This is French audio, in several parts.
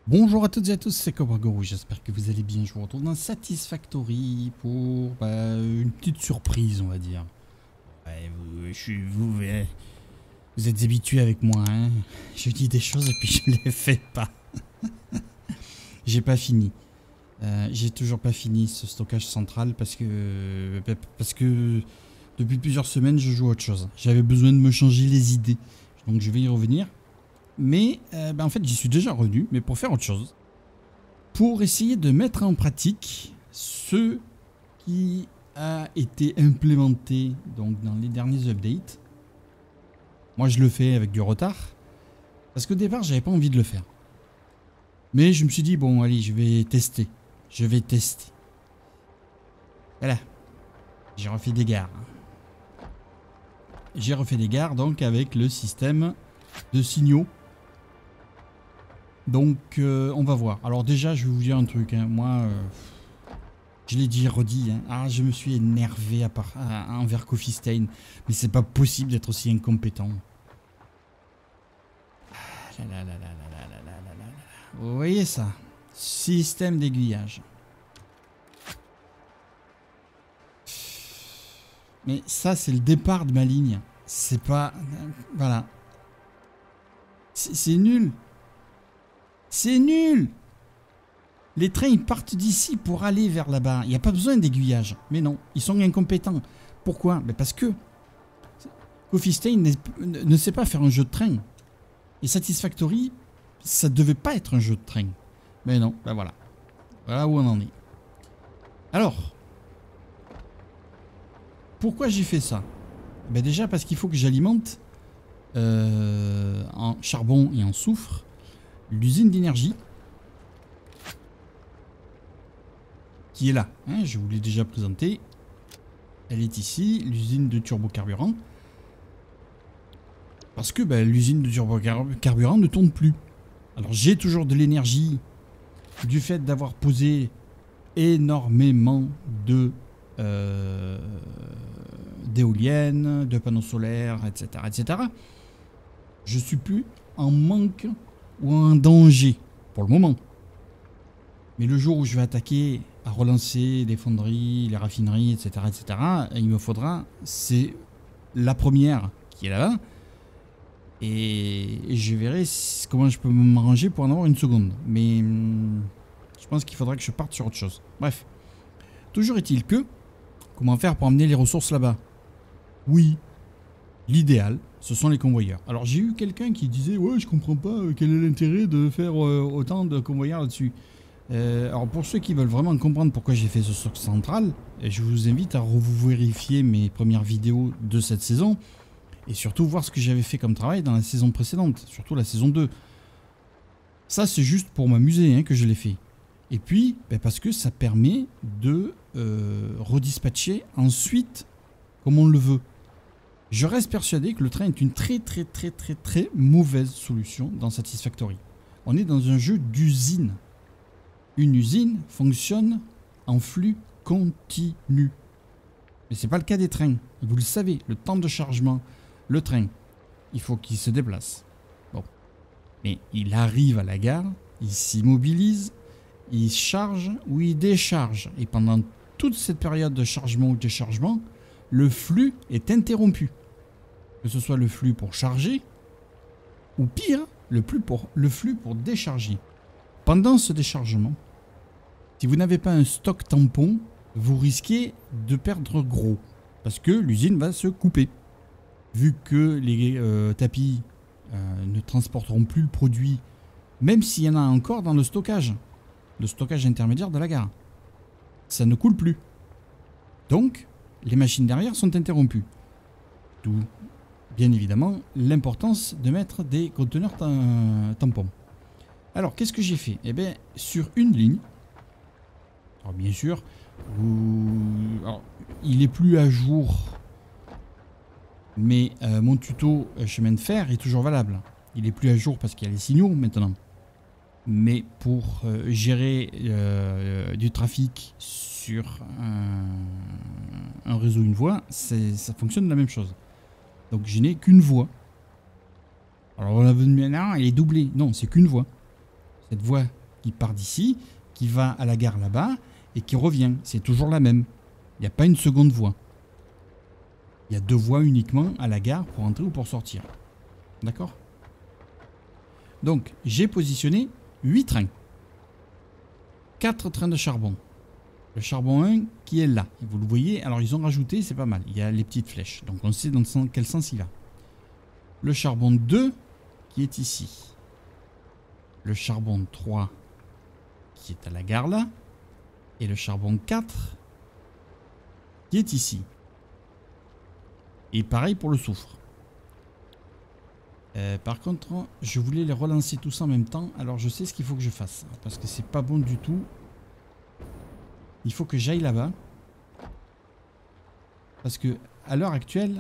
Bonjour à toutes et à tous, c'est Cobra Guru, j'espère que vous allez bien. Je vous retrouve dans Satisfactory pour une petite surprise, on va dire. Ouais, vous êtes habitués avec moi, hein. Je dis des choses et puis je les fais pas. J'ai pas fini. J'ai toujours pas fini ce stockage central parce que depuis plusieurs semaines je joue à autre chose. J'avais besoin de me changer les idées, donc je vais y revenir. Mais en fait j'y suis déjà revenu, mais pour faire autre chose. Pour essayer de mettre en pratique ce qui a été implémenté donc dans les derniers updates. Moi je le fais avec du retard, parce qu'au départ j'avais pas envie de le faire. Mais je me suis dit bon allez je vais tester. Voilà, j'ai refait des gares. J'ai refait des gares donc avec le système de signaux. Donc on va voir. Alors déjà je vais vous dire un truc, hein. Moi je l'ai dit redit, hein. Ah, je me suis énervé envers Coffee Stain, mais c'est pas possible d'être aussi incompétent. Ah, là, là, là, là, là, là, là, là, là, là. Vous voyez ça? Système d'aiguillage. Mais ça c'est le départ de ma ligne. C'est pas... Voilà. C'est nul. C'est nul. Les trains ils partent d'ici pour aller vers là-bas. Il n'y a pas besoin d'aiguillage. Mais non, ils sont incompétents. Pourquoi? Parce que Coffee Stain ne sait pas faire un jeu de train. Et Satisfactory, ça devait pas être un jeu de train. Mais non, ben voilà. Voilà où on en est. Alors, pourquoi j'ai fait ça? Ben déjà parce qu'il faut que j'alimente en charbon et en soufre l'usine d'énergie qui est là, hein, je vous l'ai déjà présenté. Elle est ici, l'usine de turbocarburant. Parce que l'usine de turbocarburant ne tourne plus. Alors j'ai toujours de l'énergie du fait d'avoir posé énormément de d'éoliennes, de panneaux solaires, etc., etc. Je suis plus en manque ou en danger pour le moment. Mais le jour où je vais attaquer à relancer les fonderies, les raffineries, etc., etc., il me faudra, c'est la première qui est là-bas, et je verrai comment je peux m'arranger pour en avoir une seconde. Mais je pense qu'il faudra que je parte sur autre chose. Bref, toujours est-il que, comment faire pour amener les ressources là-bas? Oui, l'idéal, ce sont les convoyeurs. Alors j'ai eu quelqu'un qui disait « Ouais, je comprends pas quel est l'intérêt de faire autant de convoyeurs là-dessus ». Alors pour ceux qui veulent vraiment comprendre pourquoi j'ai fait ce stock central, je vous invite à vous vérifier mes premières vidéos de cette saison et surtout voir ce que j'avais fait comme travail dans la saison précédente, surtout la saison 2. Ça c'est juste pour m'amuser hein, que je l'ai fait. Et puis parce que ça permet de redispatcher ensuite comme on le veut. Je reste persuadé que le train est une très mauvaise solution dans Satisfactory. On est dans un jeu d'usine. Une usine fonctionne en flux continu. Mais ce n'est pas le cas des trains. Vous le savez, le temps de chargement, le train, il faut qu'il se déplace. Bon. Mais il arrive à la gare, il s'immobilise, il charge ou il décharge. Et pendant toute cette période de chargement ou de déchargement, le flux est interrompu. Que ce soit le flux pour charger, ou pire, le flux pour décharger. Pendant ce déchargement, si vous n'avez pas un stock tampon, vous risquez de perdre gros. Parce que l'usine va se couper. Vu que les tapis ne transporteront plus le produit, même s'il y en a encore dans le stockage intermédiaire de la gare. Ça ne coule plus. Donc, les machines derrière sont interrompues. D'où, bien évidemment, l'importance de mettre des conteneurs tampons. Alors, qu'est-ce que j'ai fait? Eh bien, sur une ligne, alors bien sûr, alors, il est plus à jour, mais mon tuto chemin de fer est toujours valable. Il est plus à jour parce qu'il y a les signaux maintenant. Mais pour gérer du trafic sur un réseau une voie, ça fonctionne de la même chose. Donc je n'ai qu'une voie. Alors on a vu maintenant, elle est doublée. Non, c'est qu'une voie. Cette voie qui part d'ici, qui va à la gare là-bas et qui revient. C'est toujours la même. Il n'y a pas une seconde voie. Il y a 2 voies uniquement à la gare pour entrer ou pour sortir. D'accord? Donc, j'ai positionné 8 trains. 4 trains de charbon. Le charbon 1 qui est là. Et vous le voyez, alors ils ont rajouté, c'est pas mal. Il y a les petites flèches. Donc on sait dans quel sens il va. Le charbon 2 qui est ici. Le charbon 3 qui est à la gare là. Et le charbon 4 qui est ici. Et pareil pour le soufre. Par contre, je voulais les relancer tous en même temps. Alors je sais ce qu'il faut que je fasse. Parce que c'est pas bon du tout. Il faut que j'aille là-bas. Parce que à l'heure actuelle,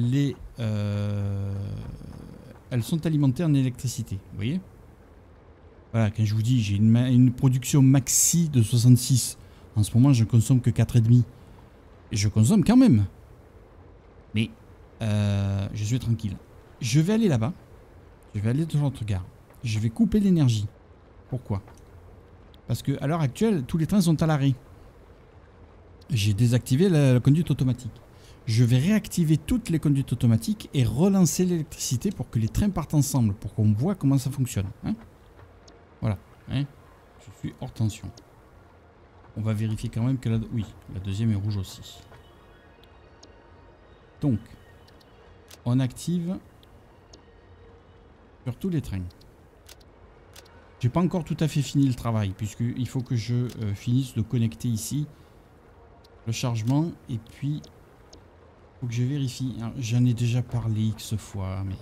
elles sont alimentées en électricité. Vous voyez? Voilà, quand je vous dis j'ai une production maxi de 66. En ce moment, je consomme que 4,5. Et je consomme quand même. Mais je suis tranquille. Je vais aller là-bas. Je vais aller dans l'autre gare. Je vais couper l'énergie. Pourquoi? Parce que à l'heure actuelle, tous les trains sont à l'arrêt. J'ai désactivé la conduite automatique. Je vais réactiver toutes les conduites automatiques et relancer l'électricité pour que les trains partent ensemble, pour qu'on voit comment ça fonctionne. Hein, voilà. Hein, je suis hors tension. On va vérifier quand même que oui, la deuxième est rouge aussi. Donc, on active sur tous les trains. J'ai pas encore tout à fait fini le travail, puisqu'il faut que je finisse de connecter ici le chargement, et puis faut que je vérifie. J'en ai déjà parlé X fois, mais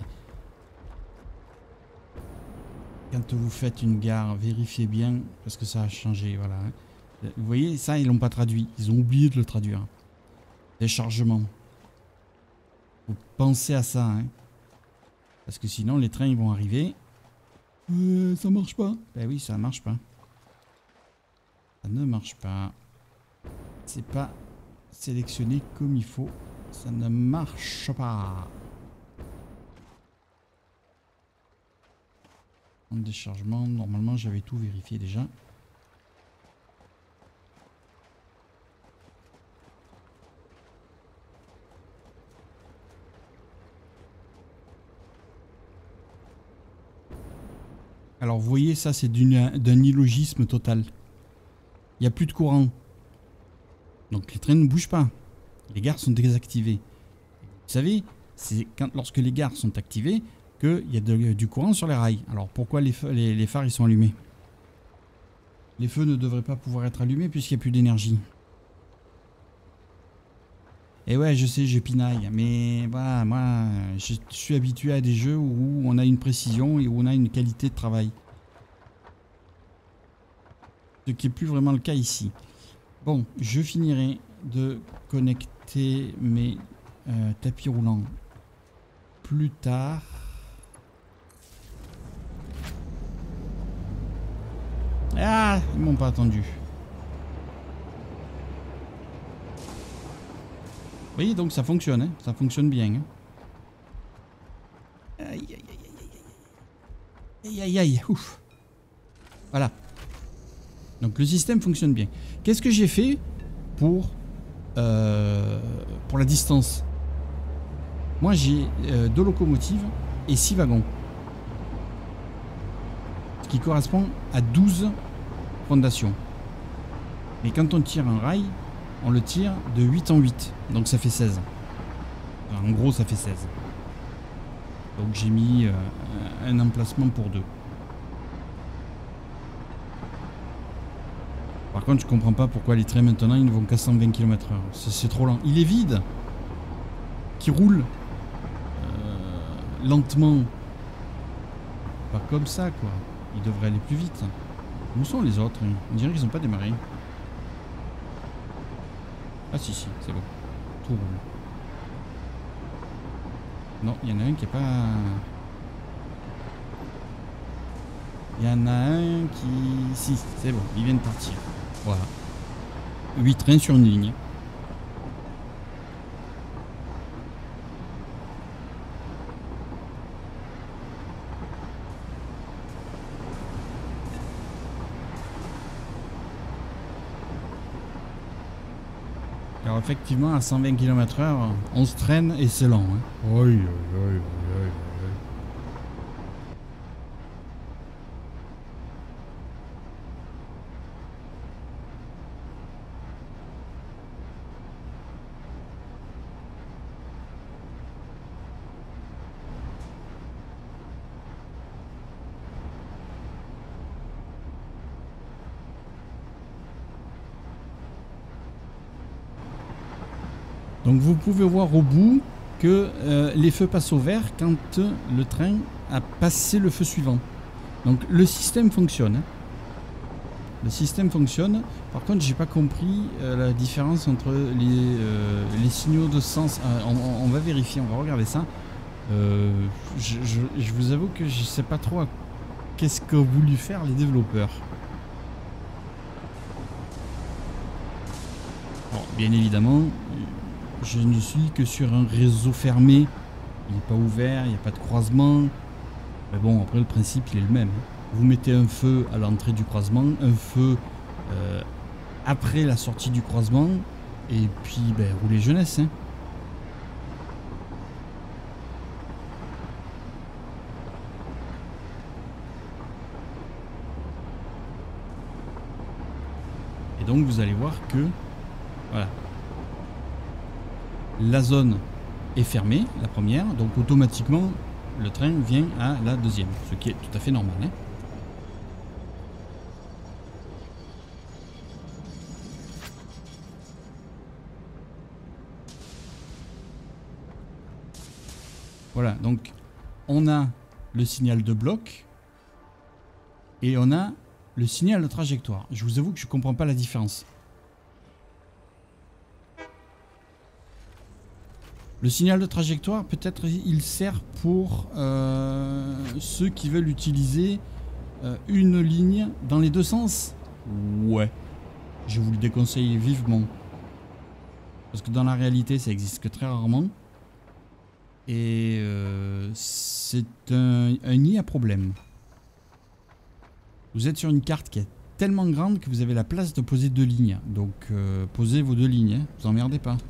quand vous faites une gare, vérifiez bien, parce que ça a changé, voilà. Vous voyez, ça, ils l'ont pas traduit. Ils ont oublié de le traduire. Les chargements. Faut penser à ça, hein. Parce que sinon, les trains, ils vont arriver. Ça marche pas. Ben oui, ça marche pas. Ça ne marche pas. C'est pas sélectionné comme il faut. Ça ne marche pas. En déchargement, normalement j'avais tout vérifié déjà. Alors vous voyez, ça c'est d'un illogisme total. Il n'y a plus de courant. Donc les trains ne bougent pas. Les gares sont désactivées. Vous savez, c'est lorsque les gares sont activées qu'il y a du courant sur les rails. Alors pourquoi les phares ils sont allumés? Les feux ne devraient pas pouvoir être allumés puisqu'il n'y a plus d'énergie. Et ouais, je sais, je pinaille. Mais voilà, moi, je suis habitué à des jeux où on a une précision et où on a une qualité de travail. Ce qui n'est plus vraiment le cas ici. Bon, je finirai de connecter mes tapis roulants plus tard. Ah, ils m'ont pas attendu. Vous voyez, donc ça fonctionne, hein, ça fonctionne bien. Hein. Aïe, aïe, aïe, aïe, aïe, aïe, aïe, ouf. Voilà. Donc le système fonctionne bien. Qu'est-ce que j'ai fait pour la distance? Moi j'ai 2 locomotives et 6 wagons. Ce qui correspond à 12 fondations. Mais quand on tire un rail, on le tire de 8 en 8. Donc ça fait 16. Enfin, en gros ça fait 16. Donc j'ai mis un emplacement pour 2. Par contre, je comprends pas pourquoi les trains maintenant ils ne vont qu'à 120 km/h. C'est trop lent. Il est vide. Qui roule lentement. Pas comme ça, quoi. Il devrait aller plus vite. Où sont les autres? On dirait qu'ils n'ont pas démarré. Ah si, c'est bon. Tout roule. Non, il y en a un qui est pas... Il y en a un qui... Si, c'est bon, il vient de partir. Voilà. 8 trains sur une ligne. Alors effectivement, à 120 km/h, on se traîne et c'est lent. Hein. Aïe, aïe, aïe, aïe, aïe. Donc vous pouvez voir au bout que les feux passent au vert quand le train a passé le feu suivant. Donc le système fonctionne. Hein. Le système fonctionne. Par contre, j'ai pas compris la différence entre les signaux de sens. On va vérifier, on va regarder ça. Je vous avoue que je sais pas trop qu'est-ce qu'ont voulu faire les développeurs. Bon, bien évidemment, je ne suis que sur un réseau fermé. Il n'est pas ouvert, il n'y a pas de croisement. Mais bon, après le principe il est le même. Vous mettez un feu à l'entrée du croisement, un feu après la sortie du croisement, et puis ben, roulez jeunesse. Hein. Et donc vous allez voir que voilà, la zone est fermée, la première, donc automatiquement le train vient à la deuxième, ce qui est tout à fait normal. Hein. Voilà, donc on a le signal de bloc et on a le signal de trajectoire. Je vous avoue que je ne comprends pas la différence. Le signal de trajectoire, peut-être il sert pour ceux qui veulent utiliser une ligne dans les deux sens. Ouais, je vous le déconseille vivement. Parce que dans la réalité, ça existe que très rarement. Et c'est un nid à problème. Vous êtes sur une carte qui est tellement grande que vous avez la place de poser deux lignes. Donc posez vos deux lignes, hein, vous emmerdez pas.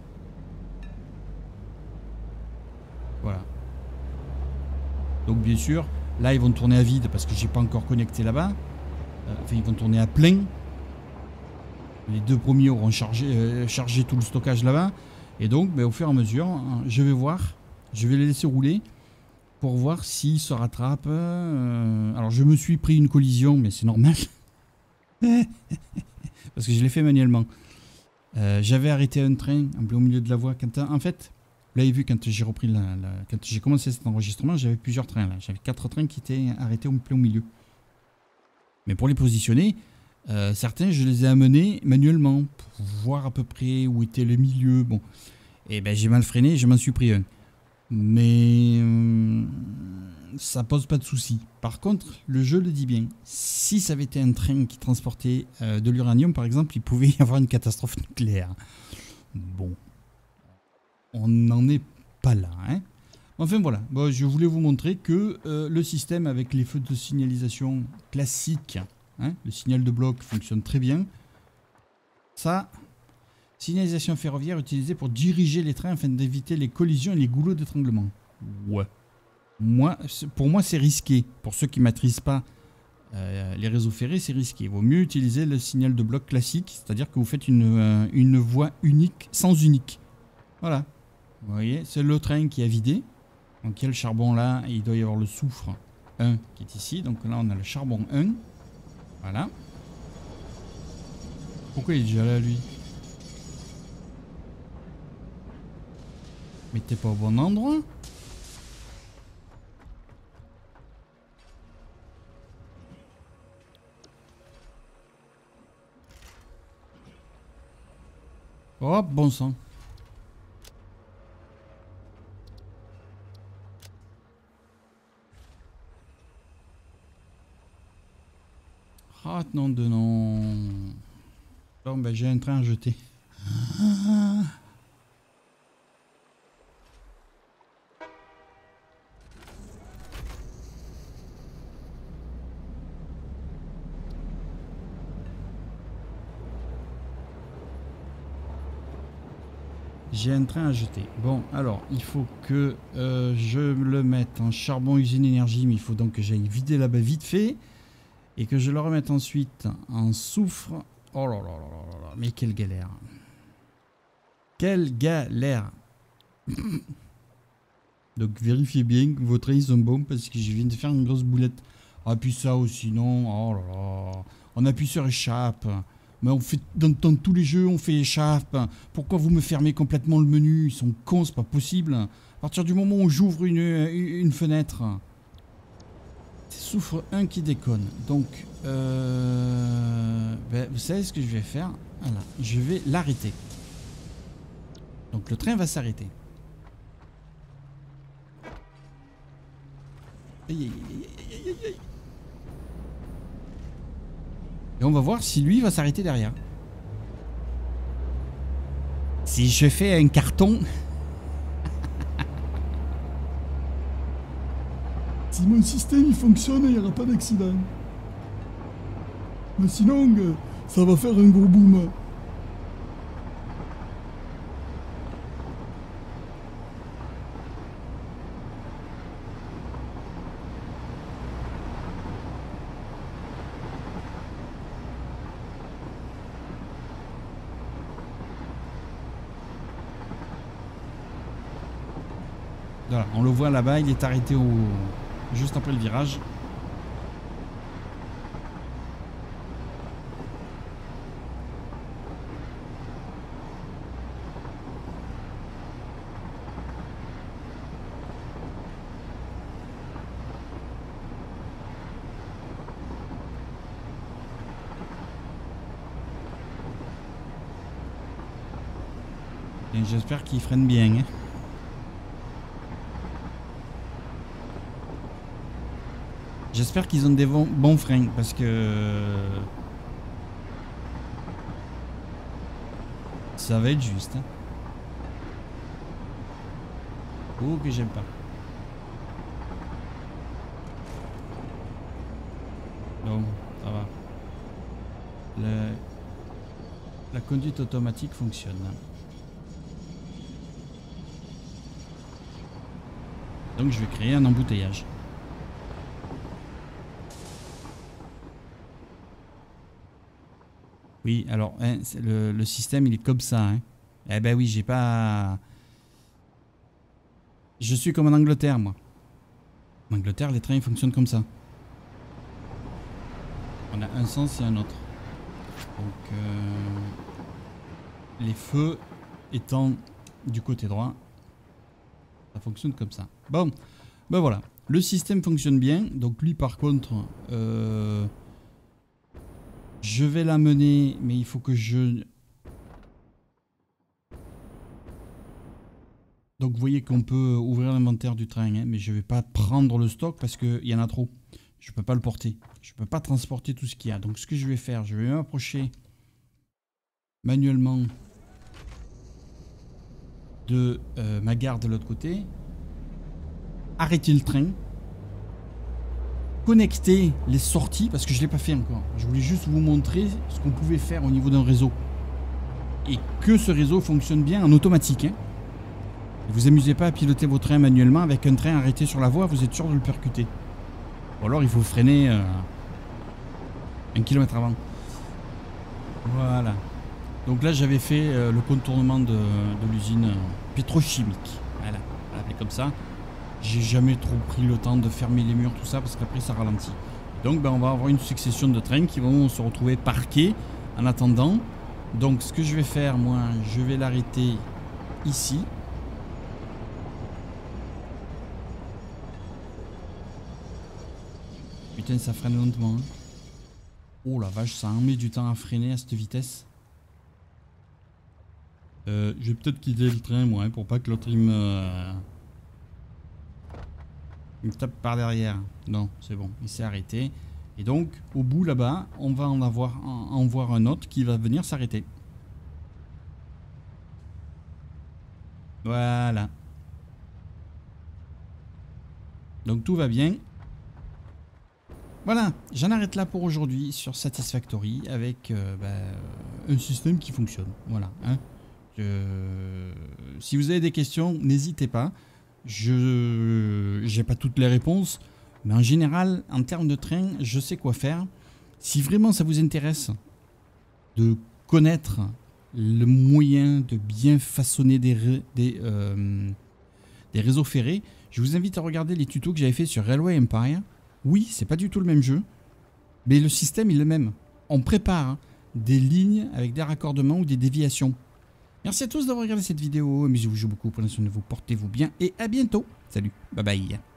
Voilà. Donc bien sûr, là ils vont tourner à vide parce que j'ai pas encore connecté là-bas. Enfin ils vont tourner à plein. Les deux premiers auront chargé tout le stockage là-bas. Et donc ben, au fur et à mesure, je vais voir. Je vais les laisser rouler pour voir s'ils se rattrapent. Alors je me suis pris une collision, mais c'est normal. Parce que je l'ai fait manuellement. J'avais arrêté un train en plein milieu de la voie. En fait, vous l'avez vu quand j'ai repris quand j'ai commencé cet enregistrement, j'avais plusieurs trains là. J'avais 4 trains qui étaient arrêtés au plein milieu. Mais pour les positionner, certains je les ai amenés manuellement pour voir à peu près où était le milieu. Bon, et ben j'ai mal freiné, je m'en suis pris un. Mais ça pose pas de souci. Par contre, le jeu le dit bien. Si ça avait été un train qui transportait de l'uranium, par exemple, il pouvait y avoir une catastrophe nucléaire. Bon, on n'en est pas là. Hein. Enfin voilà, bon, je voulais vous montrer que le système avec les feux de signalisation classiques, hein, le signal de bloc fonctionne très bien. Ça... Signalisation ferroviaire utilisée pour diriger les trains afin d'éviter les collisions et les goulots d'étranglement. Ouais. Pour moi, c'est risqué. Pour ceux qui ne maîtrisent pas les réseaux ferrés, c'est risqué. Il vaut mieux utiliser le signal de bloc classique, c'est-à-dire que vous faites une voie unique, sens unique. Voilà. Vous voyez, c'est le train qui a vidé. Donc il y a le charbon là, et il doit y avoir le soufre 1 qui est ici. Donc là, on a le charbon 1. Voilà. Pourquoi il est déjà là, lui ? Mais t'es pas au bon endroit. Oh, bon sang. Ah, non de non. Bon, ben j'ai un train à jeter. J'ai un train à jeter. Bon, alors, il faut que je le mette en charbon usine énergie, mais il faut donc que j'aille vider là-bas vite fait. Et que je le remette ensuite en soufre. Oh là là là là là, mais quelle galère. Quelle galère. Donc vérifiez bien que vos trains sont bons parce que je viens de faire une grosse boulette. Ah puis ça aussi, non. Oh là là. On appuie sur échappe. Mais on fait dans tous les jeux, on fait échappe. Pourquoi vous me fermez complètement le menu? Ils sont cons, c'est pas possible. À partir du moment où j'ouvre une fenêtre, c'est soufre 1 qui déconne. Donc, ben, vous savez ce que je vais faire? Voilà, je vais l'arrêter. Donc le train va s'arrêter. Aïe, aïe, aïe, aïe, aïe, aïe. Et on va voir si lui va s'arrêter derrière. Si je fais un carton... Si mon système il fonctionne, il n'y aura pas d'accident. Mais sinon, ça va faire un gros boom. Voilà, on le voit là-bas, il est arrêté juste après le virage. Et j'espère qu'il freine bien. Hein. J'espère qu'ils ont des bons freins parce que ça va être juste. Hein. Oh que j'aime pas. Donc ça va. La conduite automatique fonctionne. Donc je vais créer un embouteillage. Oui, alors hein, le système il est comme ça. Hein. Eh ben oui, j'ai pas... Je suis comme en Angleterre, moi. En Angleterre, les trains ils fonctionnent comme ça. On a un sens et un autre. Donc, les feux étant du côté droit, ça fonctionne comme ça. Bon, ben voilà. Le système fonctionne bien. Donc lui, par contre, je vais l'amener, mais il faut que je... Donc vous voyez qu'on peut ouvrir l'inventaire du train, hein, mais je ne vais pas prendre le stock parce qu'il y en a trop. Je ne peux pas le porter. Je ne peux pas transporter tout ce qu'il y a. Donc ce que je vais faire, je vais m'approcher manuellement de ma gare de l'autre côté. Arrêter le train. Connecter les sorties, parce que je ne l'ai pas fait encore. Je voulais juste vous montrer ce qu'on pouvait faire au niveau d'un réseau. Et que ce réseau fonctionne bien en automatique. Hein. Vous amusez pas à piloter vos trains manuellement avec un train arrêté sur la voie, vous êtes sûr de le percuter. Ou alors il faut freiner 1 km avant. Voilà. Donc là j'avais fait le contournement de l'usine pétrochimique. Voilà, on l'appelait comme ça. J'ai jamais trop pris le temps de fermer les murs, tout ça, parce qu'après ça ralentit. Donc ben, on va avoir une succession de trains qui vont se retrouver parqués en attendant. Donc ce que je vais faire, moi, je vais l'arrêter ici. Putain, ça freine lentement. Hein. Oh la vache, ça en met du temps à freiner à cette vitesse. Je vais peut-être quitter le train, moi, hein, pour pas que l'autre il me tape par derrière. Non, c'est bon, il s'est arrêté. Et donc, au bout là-bas, on va en voir un autre qui va venir s'arrêter. Voilà. Donc tout va bien. Voilà, j'en arrête là pour aujourd'hui sur Satisfactory avec un système qui fonctionne. Voilà, hein. Si vous avez des questions, n'hésitez pas. Je n'ai pas toutes les réponses, mais en général, en termes de train, je sais quoi faire. Si vraiment ça vous intéresse de connaître le moyen de bien façonner des réseaux ferrés, je vous invite à regarder les tutos que j'avais fait sur Railway Empire. Oui, c'est pas du tout le même jeu, mais le système est le même. On prépare des lignes avec des raccordements ou des déviations. Merci à tous d'avoir regardé cette vidéo. Amusez-vous beaucoup, prenez soin de vous, portez-vous bien et à bientôt. Salut, bye bye.